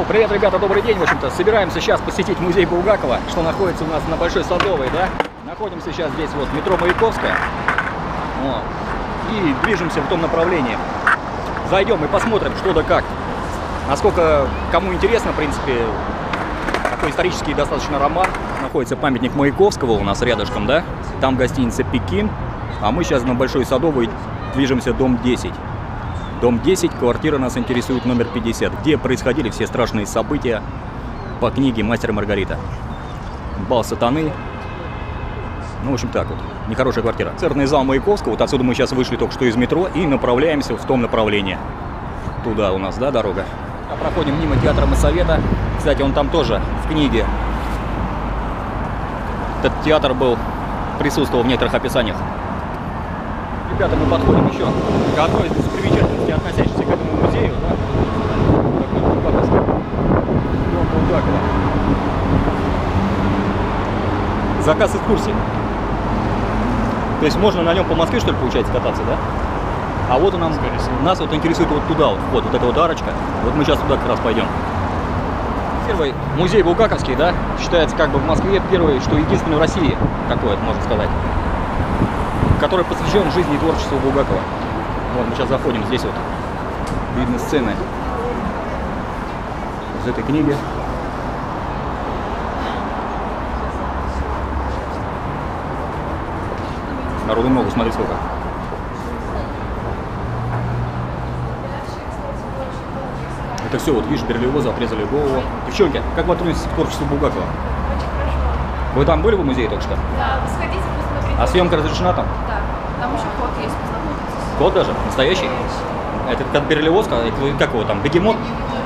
Привет, ребята, добрый день. В общем-то, собираемся сейчас посетить музей Булгакова, что находится у нас на Большой Садовой, да? Находимся сейчас здесь вот метро Маяковская. Вот. И движемся в том направлении. Зайдем и посмотрим, что да как. Насколько кому интересно, в принципе, такой исторический достаточно роман. Находится памятник Маяковского у нас рядышком, да? Там гостиница «Пекин». А мы сейчас на Большой Садовой движемся, дом 10. Дом 10, квартира нас интересует номер 50, где происходили все страшные события по книге «Мастер и Маргарита». Бал сатаны. Ну, в общем, так вот. Нехорошая квартира. Концертный зал Маяковского. Вот отсюда мы сейчас вышли только что из метро и направляемся в том направлении. Туда у нас, да, дорога. А проходим мимо театра Моссовета. Кстати, он там тоже в книге. Этот театр присутствовал в некоторых описаниях. Ребята, мы подходим еще к одной из достопримечательностей, относящейся к этому музею, да? Дом Булгакова. Заказ экскурсии. То есть можно на нем по Москве, что ли, получается, кататься, да? А вот нас вот интересует вот туда вот вход, вот эта вот арочка. Вот мы сейчас туда как раз пойдем. Первый музей Булгаковский, да, считается как бы в Москве первый, что единственный в России, такой вот, можно сказать, который посвящен жизни и творчеству Булгакова. Вот мы сейчас заходим, здесь вот видно сцены из этой книги. Народу много, смотри сколько. Это все, вот видишь, Берлиоза, отрезали голову. Девчонки, как вы относитесь к творчеству Булгакова? Вы там были в музее только что? Да, вы сходите, посмотрите. А съемка разрешена там? Да, там еще кот есть, познакомьтесь. Кот даже? Настоящий? Это как Берлиоз, как его там, бегемот?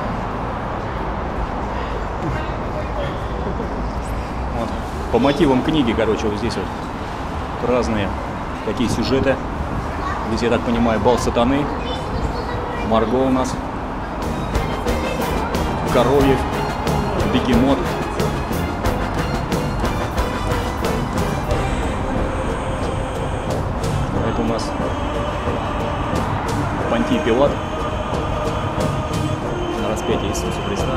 Вот. По мотивам книги, короче, вот здесь вот разные такие сюжеты. Здесь, я так понимаю, бал сатаны, Марго у нас, Коровьев, бегемот. Это у нас Понтий Пилат на распятии Иисуса Христа.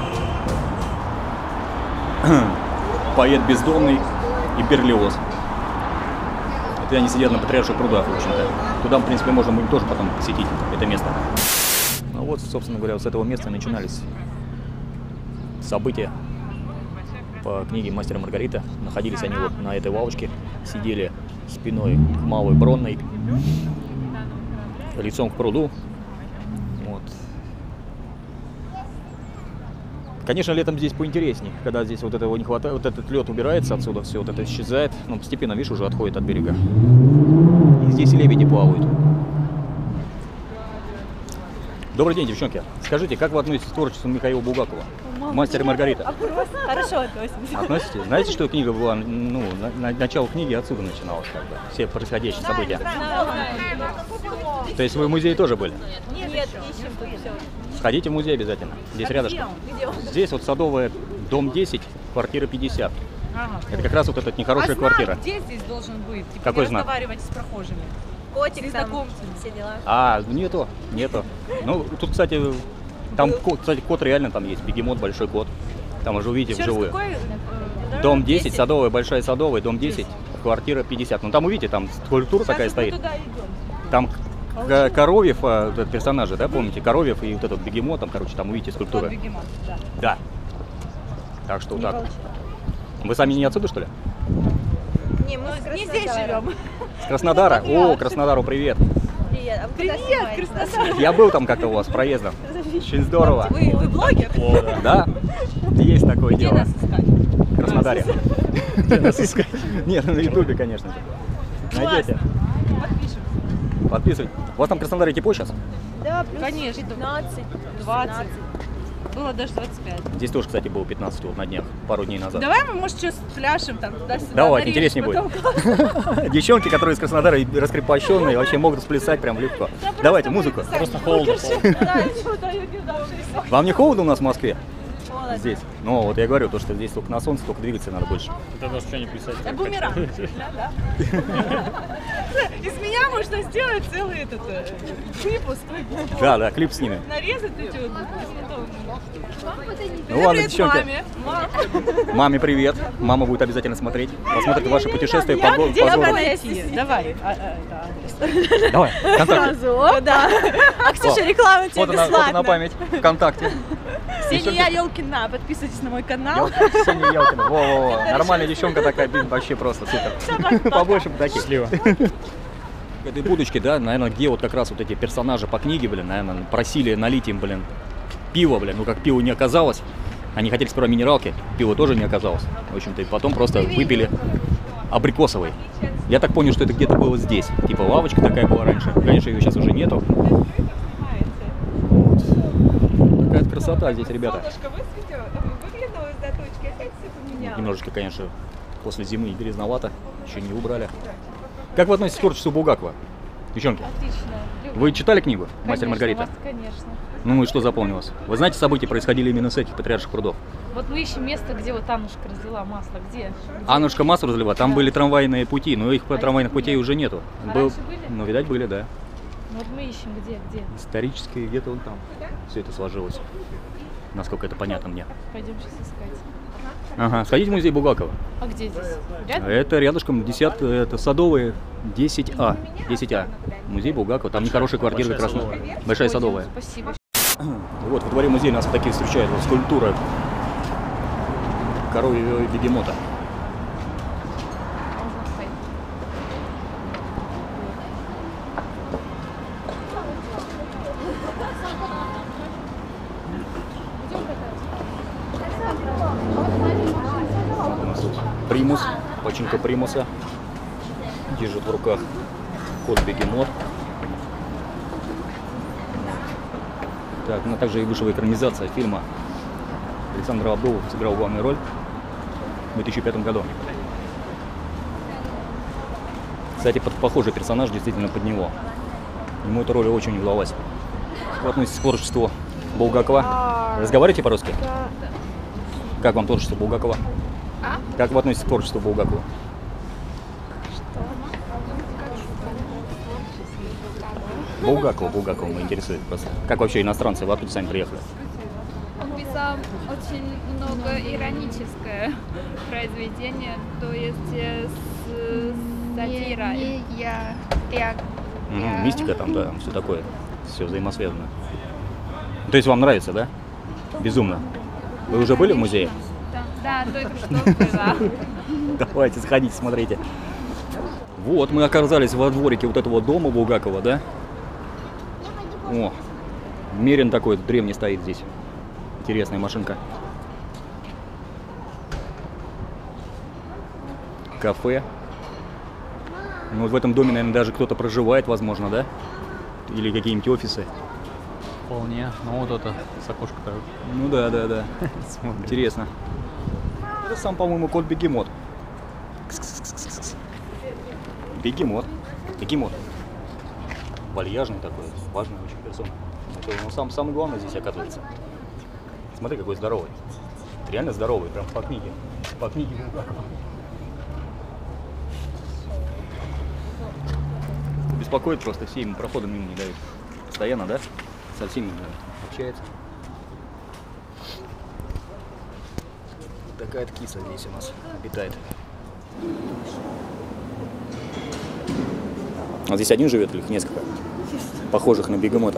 Поэт бездомный и Берлиоз. Это они сидят на Патриарших прудах, в общем-то. Туда, в принципе, можно будет тоже потом посетить это место. Ну вот, собственно говоря, с этого места начинались события по книге «Мастер и Маргарита». Находились они вот на этой лавочке, сидели спиной к Малой Бронной, лицом к пруду. Вот. Конечно, летом здесь поинтереснее, когда здесь вот этого не хватает, вот этот лед убирается отсюда, все вот это исчезает, ну, постепенно, видишь, уже отходит от берега. И здесь лебеди плавают. Добрый день, девчонки. Скажите, как вы относитесь к творчеству Михаила Булгакова? «Мастер и Маргарита». Хорошо относимся. Относитесь? Знаете, что книга была, ну, начало книги отсюда начиналось, как бы, все происходящие события? То есть вы в музее тоже были? Нет, ищем тут все. Сходите в музей обязательно, здесь рядышком. Здесь вот Садовая, дом 10, квартира 50. Ага. Это как раз вот эта нехорошая квартира. Где здесь должен быть? Типа, Какой не знак? разговаривайте с прохожими. Котик там, Знакомьтесь. все дела. А, нету. Ну, тут, кстати, там, кстати, кот реально там есть, бегемот, большой кот. Там уже увидите Еще раз, вживую. какой? Дом 10, Садовая, Большая Садовая, дом 10, квартира 50. Ну, там увидите, там скульптура Сейчас такая мы стоит. туда идем. Там Коровьев, вот этот персонажи, да, помните? Коровьев и вот этот бегемот, там, короче, там увидите скульптуры. Бегемот, да. Да. Так что вот так. Вы сами не отсюда, что ли? Не, мы Не здесь живем. С Краснодара? О, Краснодару привет. Привет. А вы куда Привет, снимаете? Краснодар. Я был там как-то у вас проездом. Очень здорово. Вы блогер? Да? Есть такое Где дело. нас искать? В Краснодаре. Где нас искать? Нет, на Ютубе, конечно же. Найдете. Подпишем. Подписывайтесь. У вас там в Краснодаре тепло сейчас? Да, плюс Конечно. 15, 20. Было даже 25. Здесь тоже, кстати, было 15 вот на днях, пару дней назад. Давай мы, может, сейчас пляшем там туда-сюда. Давайте, на интереснее речку, будет. потом- Девчонки, которые из Краснодара раскрепощенные, вообще могут сплясать прям легко. Давайте музыку. Просто холодно. Да, ничего дают, не дам. Вам не холодно у нас в Москве? холодно. здесь. Ну, вот я говорю, то, что здесь только на солнце, только двигаться надо больше. Тогда что не писать? Бумеранг. Из меня можно сделать целый этот выпуск. Да, да, клип снимем. Нарезать эти вот Ну ладно, Привет девчонки. маме. Мам. Маме привет. Мама будет обязательно смотреть. Посмотрит ваши путешествия по Где тебя городу. найти? Давай. Давай, контакт. О, да. А Ксюша, рекламу тебе Фото на бесплатно. память. ВКонтакте. Ксения Елкина. Подписывайтесь на мой канал. Ксения Ялкина. Во-во-во. Нормальная девчонка такая, блин, вообще просто супер. Побольше бы таких. Счастливо. Этой будочки, да, наверное, где вот как раз вот эти персонажи по книге, блин, наверное, просили налить им, блин, пиво, блин. Ну, как пива не оказалось. Они хотели сперва минералки, пива тоже не оказалось. В общем-то, и потом просто выпили абрикосовый. Я так понял, что это где-то было здесь. Типа лавочка такая была раньше. Конечно, ее сейчас уже нету. Такая красота здесь, ребята. Немножечко, конечно, после зимы грязновато. Еще не убрали. Как вы относитесь к творчеству Булгакова? Девчонки, Отлично. вы читали книгу «Мастер и Конечно, Маргарита»? Конечно. Ну и что запомнилось? Вы знаете, события происходили именно с этих патриарших прудов. Вот мы ищем место, где вот Аннушка разлила масло. Где? Аннушка масло разлила, там Да. были трамвайные пути, но их трамвайных путей уже нету. А раньше были? Ну, видать, были, да. Ну, вот мы ищем, где? Исторические, где-то вон там. Все это сложилось. Насколько это понятно мне. Пойдем сейчас искать. Ага, сходите в музей Булгакова. А где здесь? Рядом? Это рядышком, 10, это Садовые, 10А. 10А. Музей Булгакова, там нехорошая квартира как раз. Большая Садовая. Спасибо. Вот во дворе музея нас вот такие встречают. Вот скульптура коровьего бегемота. Можно стоять. У нас тут примус, починка примуса. Держит в руках кот-бегемот. Так, ну также и вышла экранизация фильма. Александр Абдулов сыграл главную роль в 2005 году. Кстати, похожий персонаж действительно под него. Ему эта роль очень удалась. Вы относитесь к творчеству Булгакова? Разговариваете по-русски? Да. Как вам творчество Булгакова? Как вы относитесь к творчеству Булгакова? Булгакова меня интересует просто. Как вообще иностранцы, вы откуда сами приехали? Он писал очень много ироническое произведение, то есть сатира. Мистика там, да, все такое, все взаимосвязано. То есть вам нравится, да? Безумно. Вы уже были в музее? Да, только что была. Давайте, сходите, смотрите. Вот, мы оказались во дворике вот этого дома Булгакова, да? О, Мерин такой древний стоит здесь. Интересная машинка. Кафе. Ну, вот в этом доме, наверное, даже кто-то проживает, возможно, да? Или какие-нибудь офисы. Вполне. Ну вот это с окошка-то. Ну да. Интересно. Это сам, по-моему, кот-бегемот. Бегемот. Бегемот. Вальяжный такой, важный очень персона. Это он самый главный здесь оказывается. Смотри, какой здоровый. Реально здоровый, прям по книге. По книге Булгакова. Беспокоит просто, все ему прохода мимо не дают. Постоянно, да? Со всеми общается. Такая киса здесь у нас обитает. А здесь один живет или их несколько? Похожих на бегемота.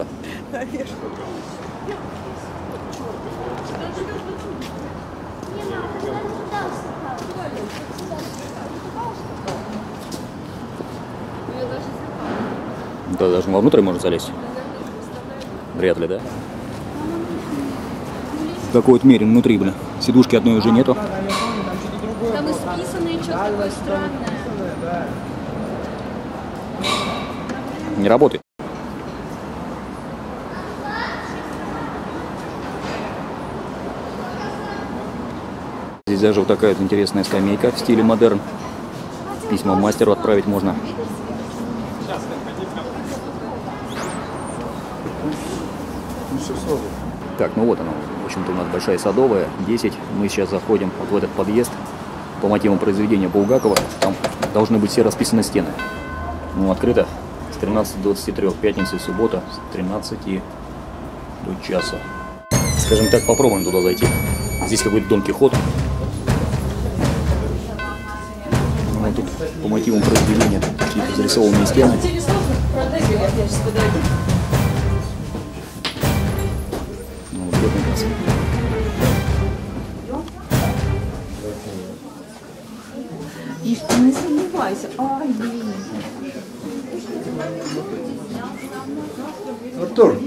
Да, даже вовнутрь можно залезть. Вряд ли, да? Такой вот Мерин внутри, блин. Сидушки одной уже нету. Там исписанное что-то такое странное. Не работает. Здесь даже вот такая вот интересная скамейка в стиле модерн. Письма мастеру отправить можно. Так, ну вот оно. В общем-то, у нас большая Садовая, 10. Мы сейчас заходим вот в этот подъезд по мотивам произведения Булгакова. Там должны быть все расписаны стены. Ну, открыто с 13 до 23, пятница и суббота с 13 до часа. Скажем так, попробуем туда зайти. Здесь какой-то Дон Кихот. Ну, тут по мотивам произведения какие-то зарисованные стены. Ну, вот бедный класс. Ишь, ты не сомневайся. Ай, блин. Артур,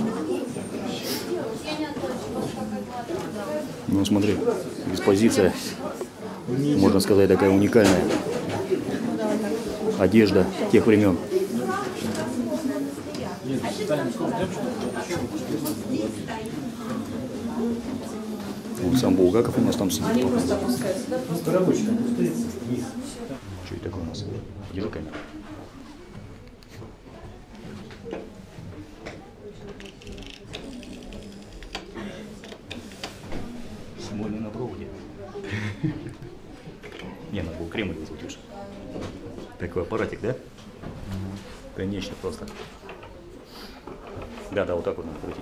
Ну, смотри, экспозиция, можно сказать, такая уникальная. Одежда тех времен. Вот сам Булгаков у нас там сидит. Что это такое у нас? Держи камеру. Смольный на проводе. Не, надо было Кремль вызвать уж. Такой аппаратик, да? Конечно, просто. Да, вот так вот надо крутить.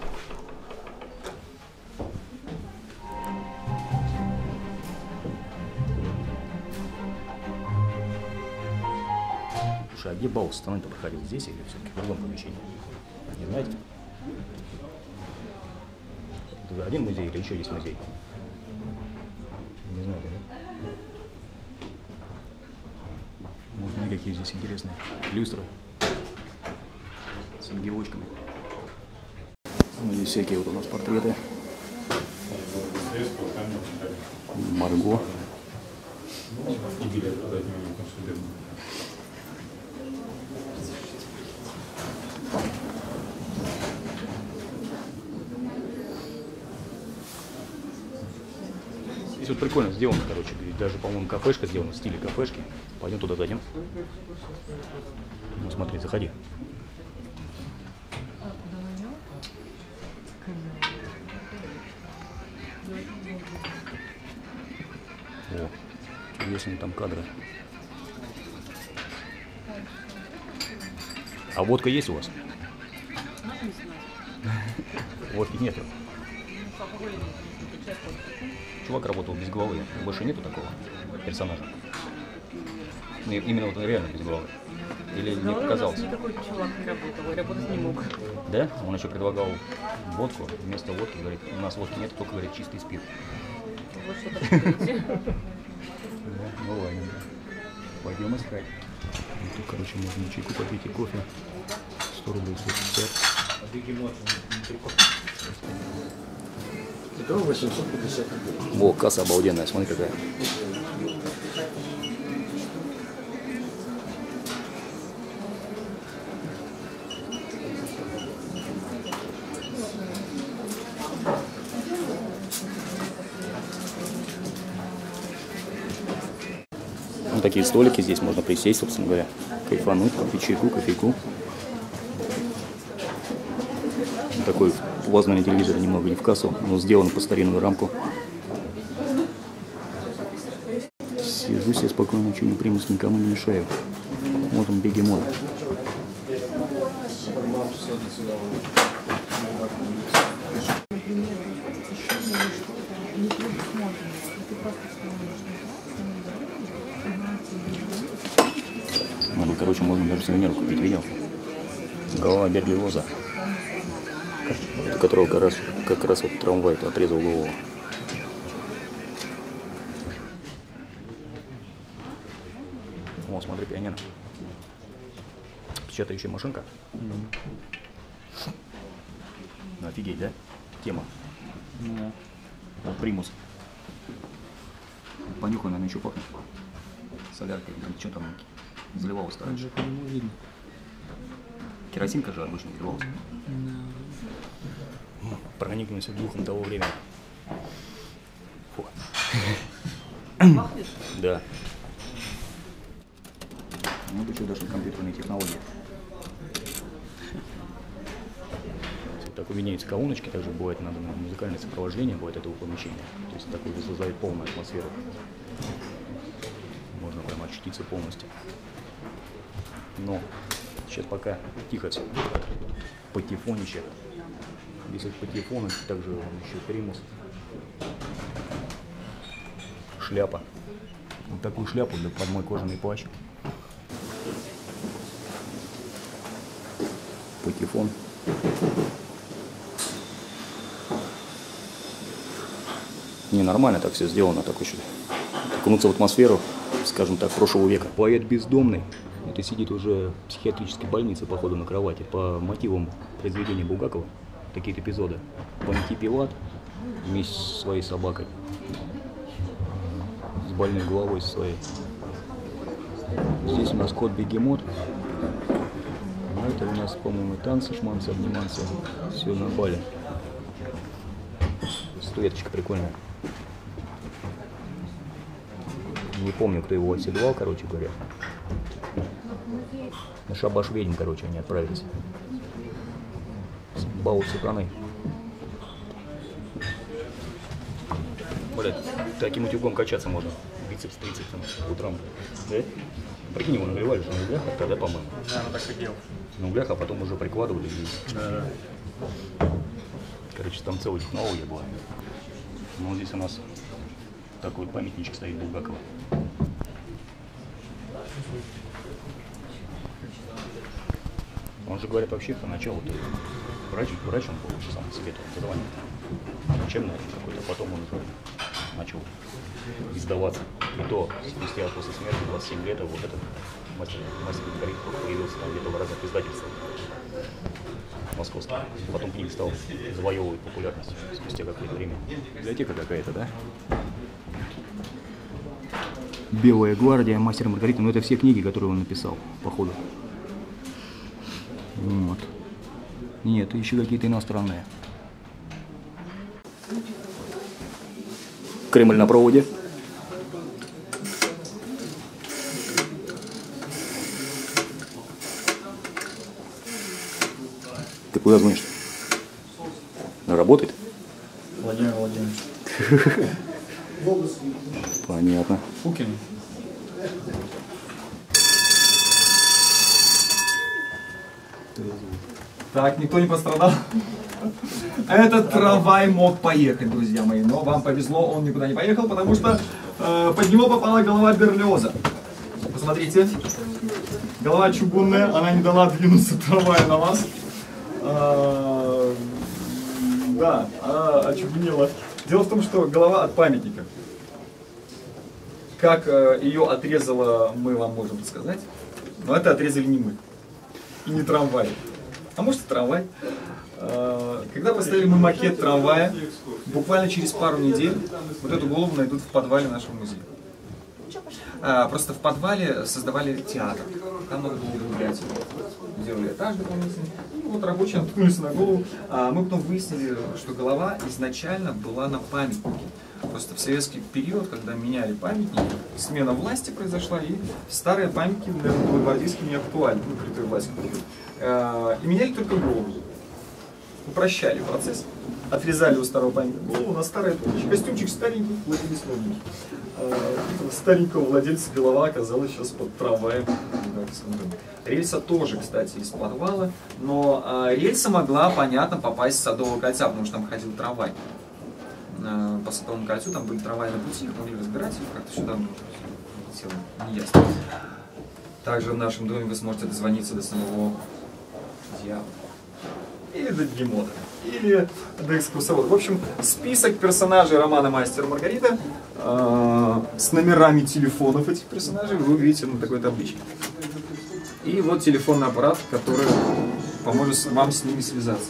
Слушай, а где бал страны-то проходил? Здесь или все-таки в другом помещении? Не знаете? Это один музей или еще есть музей? Не знаю, да? Вот смотри, какие здесь интересные люстры с ангелочками. Ну, здесь всякие вот у нас портреты. Марго. Здесь вот прикольно сделано, короче, даже, по-моему, кафешка сделана в стиле кафешки. Пойдем туда зайдем. Ну, смотри, заходи. О, интересные там кадры. А водка есть у вас? Водки нет. Чувак работал без головы. Больше нету такого персонажа. Именно вот реально без головы. Или не показался? Никакой чувак не работал, и работать не мог. Да? Он еще предлагал водку. Вместо водки говорит, у нас водки нет, только, говорит, чистый спирт. Вот что такое. Ну ладно. Пойдем искать. Тут, короче, можно чайку попить и кофе. 100 рублей 150. это 850 рублей. Во, касса обалденная, смотри какая. Вот такие столики, здесь можно присесть, собственно говоря, кайфануть, попить чайку, кофейку. Такой плазменный телевизор, немного не в кассу, но сделан по старинную рамку. Сижу себе спокойно, ничего не примусь, никому не мешаю. Вот он, бегемот. Ну, короче, можно даже сувенир купить, видел? Голова Берлиоза, которого как раз вот трамвай отрезал голову. О, смотри, пианино. Печатающая машинка. Офигеть, да? Тема. Примус. Понюхай, наверное, еще пахнет. Соляркой, что там заливалось-то раньше? Видно. Керосинка же обычно заливалась. Проникнемся духом того времени. Фу. Да. Ну, это что, даже компьютерные технологии. Все как виднеются колоночки, также бывает надо музыкальное сопровождение бывает этого помещения. То есть такое создает полную атмосферу. Можно прям ощутиться полностью. Но сейчас пока тихо все. Патефонище. Здесь патефон, также еще примус. Шляпа. Вот такую шляпу под мой кожаный плащ. Патефон. Не, нормально так все сделано, так еще. Окунуться в атмосферу, скажем так, прошлого века. Поэт бездомный. Это сидит уже в психиатрической больнице, походу, на кровати. По мотивам произведения Булгакова. Такие эпизоды. Понти Пилат вместе со своей собакой. С больной головой своей. Здесь у нас кот-бегемот. А это у нас, по-моему, танцы, шманцы, обниманцы. Все на бале. Статуэточка прикольная. Не помню, кто его оседлал, короче говоря. На шабаш ведьм, короче, они отправились. Бал сатаны. Блять, таким утюгом качаться можно. Бицепс, трицепс утром. Да? Прикинь, его нагревали же на углях, тогда, по-моему. Да, ну так и делал. На углях, а потом уже прикладывали. Да. Короче, там целая технология была. Ну, здесь у нас такой памятничек стоит Булгакова. Он же, говорят, вообще поначалу-то врачом был сам себе образование. Учебное какое-то, потом он уже начал издаваться. И то, спустя после смерти 27 лет, вот этот мастер Маргарит появился там где-то в разных издательствах московских. Потом книга стал завоевывать популярность спустя какое-то время. Библиотека какая-то, да? Белая гвардия, мастер Маргарита. Ну, это все книги, которые он написал, походу. Вот. Нет, еще какие-то иностранные. Кремль на проводе. Ты куда звонишь? Работает? Владимир Владимирович. Понятно. Фукин. Так, никто не пострадал. Этот трамвай мог поехать, друзья мои, но вам повезло, он никуда не поехал, потому что под него попала голова Берлиоза. Посмотрите, голова чугунная, она не дала двинуться трамвая на вас. Да, она очугунела. Дело в том, что голова от памятника. Как ее отрезала, мы вам можем рассказать, но это отрезали не мы. И не трамвай. А может и трамвай. Когда поставили мы макет трамвая, буквально через пару недель вот эту голову найдут в подвале нашего музея. Просто в подвале создавали театр. Там надо было гулять. Делали этаж дополнительный. И вот рабочие наткнулись на голову. Мы потом выяснили, что голова изначально была на памятнике. Просто в советский период, когда меняли памятники, смена власти произошла, и старые памятники, наверное, белогвардейские не актуальны, ну, при той власти. И меняли только голову. Упрощали процесс. Отрезали у старого памятника голову на старое туловище. Костюмчик старенький, владелец новенький. Старенького владельца голова оказалась сейчас под трамваем. Рельса тоже, кстати, из подвала. Но рельса могла, понятно, попасть с Садового кольца, потому что там ходил трамвай. По Садовому кольцу там были трамваи на пути, их могли разбирать, и как-то сюда летело, не ясно. Также в нашем доме вы сможете дозвониться до самого дьявола. Или до бегемота, или до экскурсовода. В общем, список персонажей романа «Мастер и Маргарита» с номерами телефонов этих персонажей вы увидите на такой табличке. И вот телефонный аппарат, который поможет вам с ними связаться.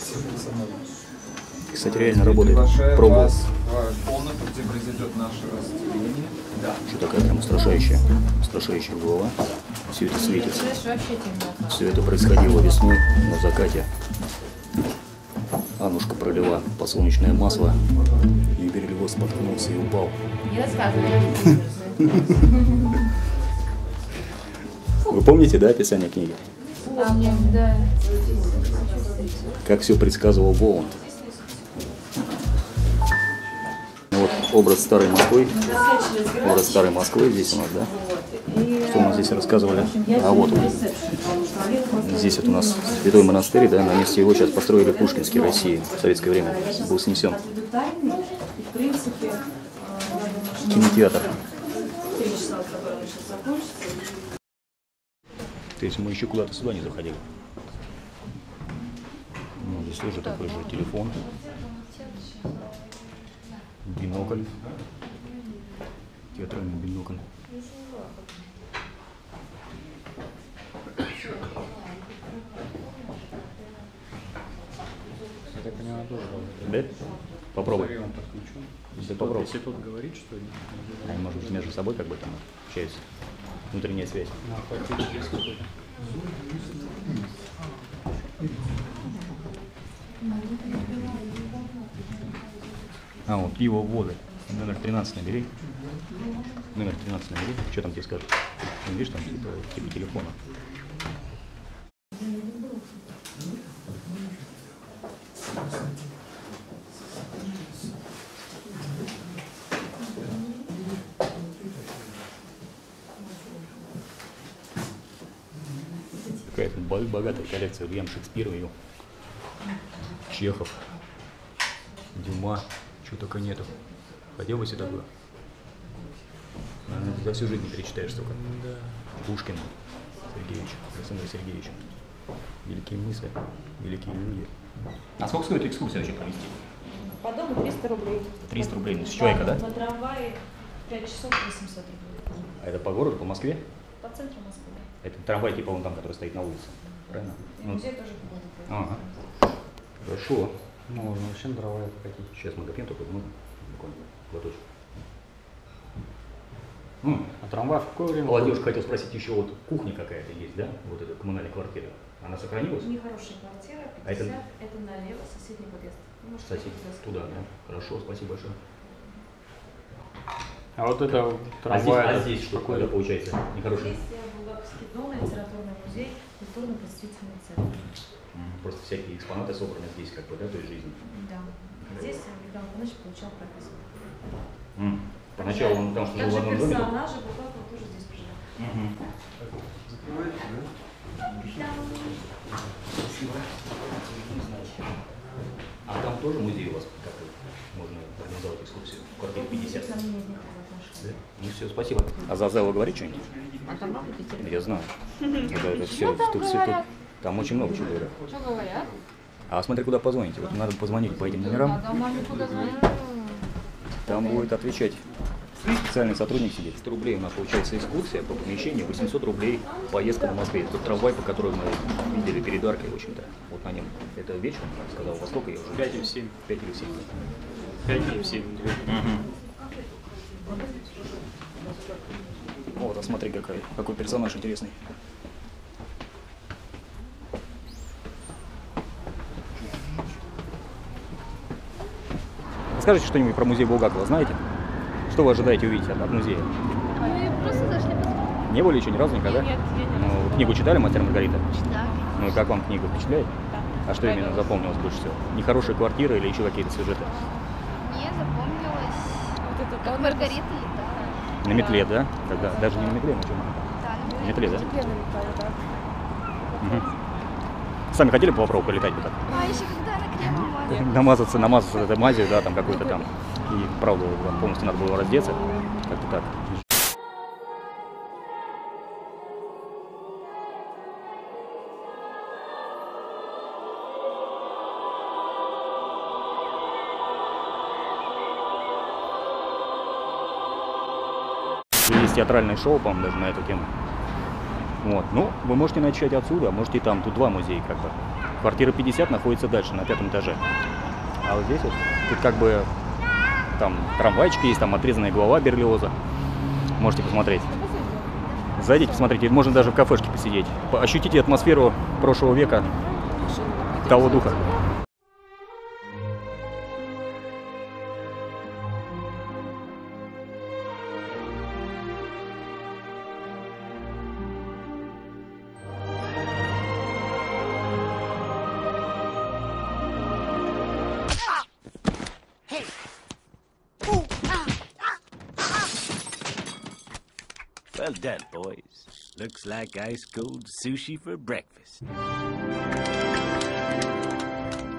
Кстати, реально работает. Пробовал. Вас в комнату, где произойдет наше разделение. Да. Что такая прям устрашающая голова. Все это светится. Все это происходило весной на закате. Аннушка пролила подсолнечное масло, и Берлиоз споткнулся и упал. Не рассказывай. Вы помните, да, описание книги? Да. как все предсказывал Воланд. Вот образ старой Москвы. Образ старой Москвы здесь у нас, да? Что у нас здесь рассказывали? А вот он. Здесь вот у нас святой монастырь, да, на месте его сейчас построили Пушкинский в России в советское время. Был снесен. Кинотеатр. То есть мы еще куда-то сюда не заходили. Ну, здесь тоже такой же телефон. Бинокль. Театральный бинокль. Я так понимаю, тоже. Да? Попробуй. Смотри, он подключен. Попробуй. Если тот говорит, что... Они, может быть, между собой как бы там общаются. Внутренняя связь. Подключить есть какой-то. А, вот пиво воды. Номер 13 набери. Номер 13 набери. Что там тебе скажут? Ну, видишь, там типа телефона. Какая-то богатая коллекция. Вильям Шекспир ее. Чехов. Дюма. Чего только нету. Хотел бы себе такое? Наверное, за всю жизнь не перечитаешь столько. Да. Пушкин Сергеевич, Александр Сергеевич. Великие мысли, великие люди. А сколько стоит экскурсия вообще провести? По дому 300 рублей. 300 рублей, ну с человека, да? На трамвае 5 часов 800 рублей. А это по городу, по Москве? По центру Москвы. Это трамвай типа вон там, который стоит на улице. Правильно? И музей тоже по городу. Ага. Хорошо. Можно вообще на дрова хотите. Сейчас мы допьем только буквально глоточек. А трамвай в какое время? Молодежь, хотел спросить, еще вот кухня какая-то есть, да? Вот эта коммунальная квартира. Она сохранилась? Нехорошая квартира, 50, А это- это налево, соседний подъезд. Вы можете Кстати, туда туда, да? Хорошо, спасибо большое. А вот это А трамвай... здесь что такое получается? Нехороший? Здесь Булгаковский дом, литературный музей, культурно-просветительный центр. Просто всякие экспонаты собраны здесь, как бы, да, той жизни. Да. Здесь Михаил Иванович получал прописку. Поначалу он там, что жил в Также одном доме. персонажи Булгакова тоже здесь проживают. А там тоже музей у вас, как можно организовать экскурсию? В квартире 50. Ко мне нет никакого отношения. Да? Ну все, спасибо. А за Зело говорит что-нибудь? А там много Питера? Я знаю. Это все, тут все, тут. Там очень много чего говорят. Что говорят? А смотри, куда позвоните. Вот надо позвонить по этим номерам. Да, маме куда звонить? Там будет отвечать специальный сотрудник сидит. 100 рублей у нас получается экскурсия по помещению, 800 рублей поездка на Москве. Тот трамвай, по которому мы видели перед аркой, в общем-то. Вот на нем. Это вечером, сказал, во сколько я уже? 5 или 7. 5 или 7. 5 или 7. Вот, а смотри, какой персонаж интересный. Расскажите что-нибудь про музей Булгакова, знаете? Что вы ожидаете увидеть от музея? Мы просто зашли посмотреть. Не были еще ни разу никогда? Нет, я не Ну, книгу читали «Мастер и Маргарита»? читала. Ну и как вам книга впечатляет? Да. А что именно запомнилось больше всего? Нехорошая квартира или еще какие-то сюжеты? Мне запомнилось, Вот это как Маргарита летала. На метле, да? Тогда даже не на метле, на чем? Да, На метле, да? Теперь налетаю, да? Угу. Сами хотели бы попробовать полетать бы так? А еще когда на кремом Намазаться этой мазью, да, там какой-то там. И правда, вам полностью надо было раздеться. Как-то так. Есть театральное шоу, по-моему, даже на эту тему. Вот. Ну, вы можете начать отсюда, а можете и там. Тут два музея, как бы. Квартира 50 находится дальше, на 5-м этаже. А вот здесь вот, тут как бы там трамвайчики есть, там отрезанная голова Берлиоза. Можете посмотреть. Зайдите, посмотрите. Можно даже в кафешке посидеть. Ощутите атмосферу прошлого века, того духа. Well done, boys. Looks like ice cold sushi for breakfast.